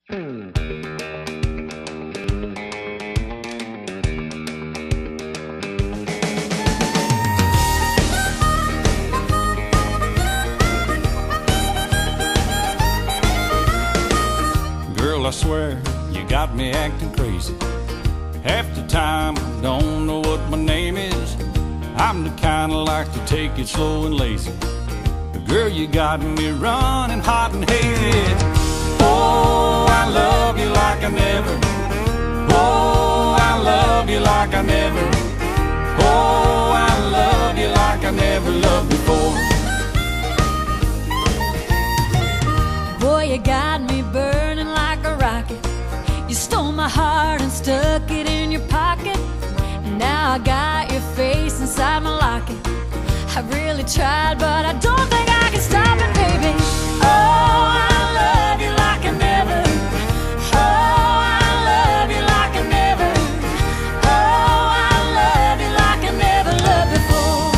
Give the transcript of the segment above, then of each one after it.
Girl, I swear you got me acting crazy. Half the time I don't know what my name is. I'm the kind of like to take it slow and lazy. But girl, you got me running hot and hazy. Oh, I love you like I never. Oh, I love you like I never. Oh, I love you like I never loved before. Boy, you got me burning like a rocket. You stole my heart and stuck it in your pocket. And now I got your face inside my locket. I really tried, but I don't think I can stop it, baby. Oh, I love you like I never. Oh, I love you like I never. Oh, I love you like I never loved before.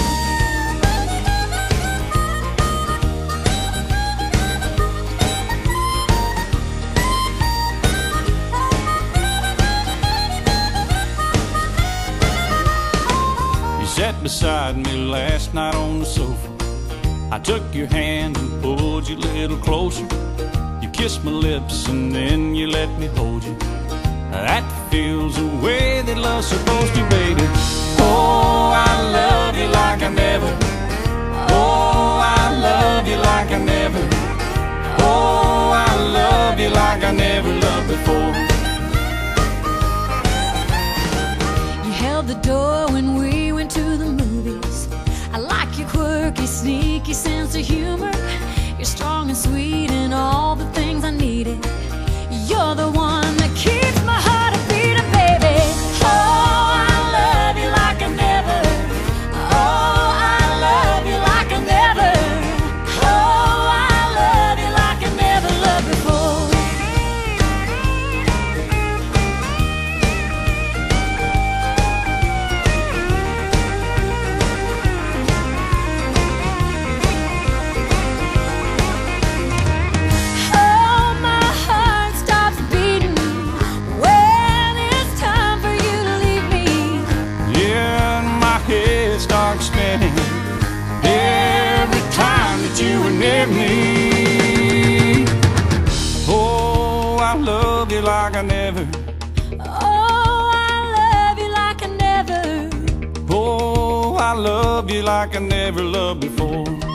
Sat beside me last night on the sofa. I took your hand and pulled you a little closer. You kissed my lips and then you let me hold you. That feels the way that love's supposed to, baby. Oh, I love you like I never. Oh, I love you like I never. Oh, I love you like I never loved before. You held the door when we went to the movies. I like your quirky, sneaky sense of humor. You're strong and sweet and all the things I needed. You're the one that keeps my heart a beating, baby. Oh, I love you like I never. Oh, I love you like I never. Oh, I love you like I never loved before. Every time that you were near me. Oh, I love you like I never. Oh, I love you like I never. Oh, I love you like I never loved before.